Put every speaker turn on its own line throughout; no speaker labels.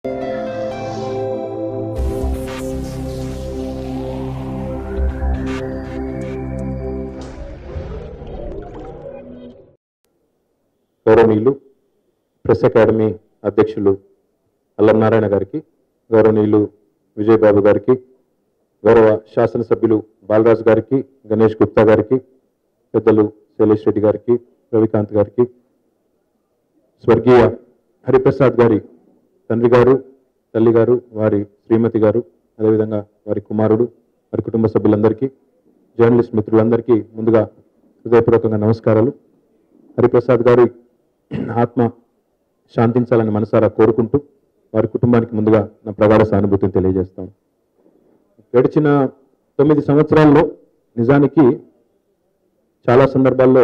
గౌరవనీయులు press academy అధ్యక్షులు అల్లం నారాయణ గారికి, గౌరవనీయులు విజయబాబు గారికి, గౌరవ శాసనసభ్యులు బాలరాజు గారికి, గణేష్ గుప్తా గారికి, పెద్దలు శైలేష్ రెడ్డి గారికి, రవికాంత్ గారికి, స్వర్గీయ హరిప్రసాద్ గారి తండ్రి గారు, తల్లి గారు, వారి శ్రీమతి గారు, అదేవిధంగా వారి కుమారుడు, వారి కుటుంబ సభ్యులందరికీ, జర్నలిస్ట్ మిత్రులందరికీ ముందుగా హృదయపూర్వకంగా నమస్కారాలు. హరిప్రసాద్ గారి ఆత్మ శాంతించాలని మనసారా కోరుకుంటూ వారి కుటుంబానికి ముందుగా నా ప్రగాఢ సానుభూతిని తెలియజేస్తాను. గడిచిన 9 సంవత్సరాల్లో నిజానికి చాలా సందర్భాల్లో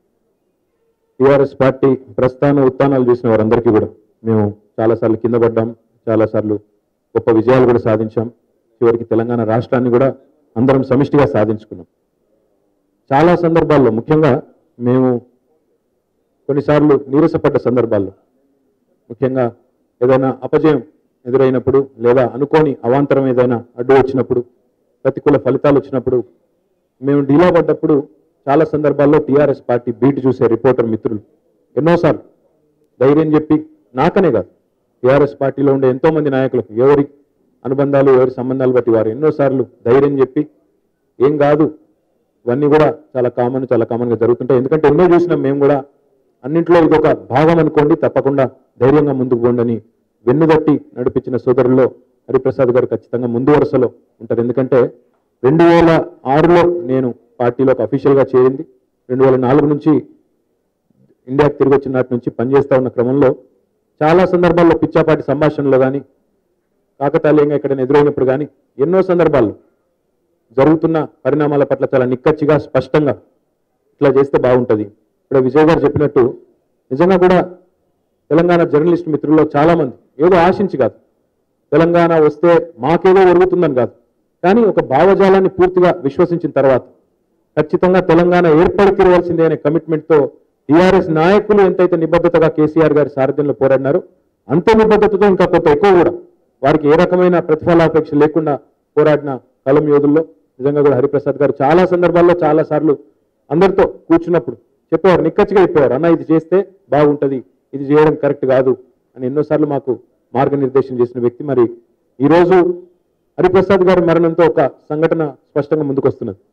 టీఆర్ఎస్ పార్టీ ప్రస్థాన ఉత్థానాలు చూసిన వారందరికీ కూడా మేము చాలాసార్లు కింద పడ్డాం, చాలాసార్లు గొప్ప విజయాలు కూడా సాధించాం. చివరికి తెలంగాణ రాష్ట్రాన్ని కూడా అందరం సమిష్టిగా సాధించుకున్నాం. చాలా సందర్భాల్లో ముఖ్యంగా మేము కొన్నిసార్లు నీరసపడ్డ సందర్భాల్లో, ముఖ్యంగా ఏదైనా అపజయం ఎదురైనప్పుడు లేదా అనుకోని అవాంతరం ఏదైనా అడ్డు వచ్చినప్పుడు, ప్రతికూల ఫలితాలు వచ్చినప్పుడు, మేము డీలా పడ్డప్పుడు చాలా సందర్భాల్లో టీఆర్ఎస్ పార్టీ బీట్ చూసే రిపోర్టర్ మిత్రులు ఎన్నోసార్లు ధైర్యం చెప్పి, నాకనే కాదు టీఆర్ఎస్ పార్టీలో ఉండే ఎంతో మంది నాయకులకు ఎవరి అనుబంధాలు ఎవరి సంబంధాలు బట్టి వారు ఎన్నోసార్లు ధైర్యం చెప్పి, ఏం కాదు ఇవన్నీ కూడా చాలా కామన్గా జరుగుతుంటాయి, ఎందుకంటే ఎన్నో చూసినాం మేము కూడా, అన్నింటిలో ఇదొక భాగం అనుకోండి, తప్పకుండా ధైర్యంగా ముందుకు పోండి వెన్నుదట్టి నడిపించిన సోదరుల్లో హరిప్రసాద్ గారు ఖచ్చితంగా ముందు వరుసలో ఉంటారు. ఎందుకంటే 2006లో నేను పార్టీలోకి అఫీషియల్గా చేరింది. 2004 నుంచి ఇండియాకి తిరిగి వచ్చిన నాటి నుంచి పనిచేస్తూ ఉన్న క్రమంలో చాలా సందర్భాల్లో పిచ్చాపాటి సంభాషణలో కానీ, కాకతాళీయంగా ఎక్కడైనా ఎదురైనప్పుడు కానీ, ఎన్నో సందర్భాల్లో జరుగుతున్న పరిణామాల పట్ల చాలా నిక్కచ్చిగా స్పష్టంగా ఇట్లా చేస్తే బాగుంటుంది. ఇప్పుడు విజయ్ గారు చెప్పినట్టు నిజంగా కూడా తెలంగాణ జర్నలిస్ట్ మిత్రుల్లో చాలామంది ఏదో ఆశించి కాదు, తెలంగాణ వస్తే మాకేదో ఒరుగుతుందని కాదు, కానీ ఒక భావజాలాన్ని పూర్తిగా విశ్వసించిన తర్వాత ఖచ్చితంగా తెలంగాణ ఏర్పడి తీరవలసిందే అనే కమిట్మెంట్తో టీఆర్ఎస్ నాయకులు ఎంతైతే నిబద్ధతగా కేసీఆర్ గారి సారథ్యంలో పోరాడినారో అంతే నిబద్ధతతో ఇంకా కొంత ఎక్కువ కూడా వారికి ఏ రకమైన ప్రతిఫలాపేక్ష లేకుండా పోరాడిన కలం యోధుల్లో నిజంగా కూడా హరిప్రసాద్ గారు చాలా సందర్భాల్లో చాలాసార్లు అందరితో కూర్చున్నప్పుడు చెప్పేవారు, నిక్కచ్చిగా చెప్పేవారు, అన్న ఇది చేస్తే బాగుంటుంది, ఇది చేయడం కరెక్ట్ కాదు అని ఎన్నోసార్లు మాకు మార్గనిర్దేశం చేసిన వ్యక్తి. మరి ఈరోజు హరిప్రసాద్ గారి మరణంతో ఒక సంఘటన స్పష్టంగా ముందుకు వస్తున్నది.